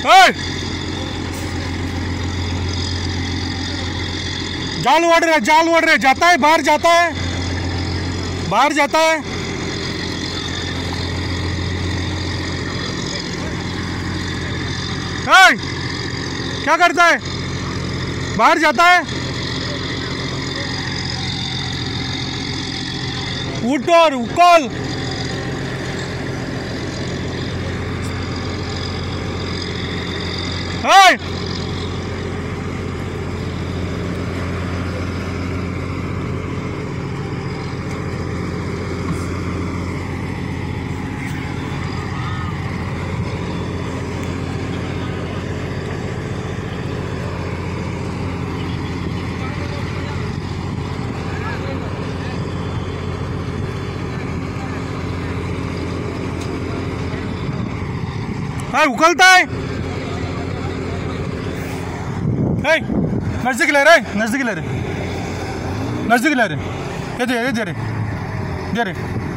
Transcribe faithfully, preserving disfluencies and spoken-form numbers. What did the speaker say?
जाल उड़ रहे जाल उड़ रहे जाता है बाहर जाता है बाहर जाता है। ए, क्या करता है बाहर जाता है। उठ और उकल Hey! Hey, उकलता है। Hey, नजदीक ले रहे नजदीक ले रहे नजदीक ले रहे ये दे ये दे रहे दे रहे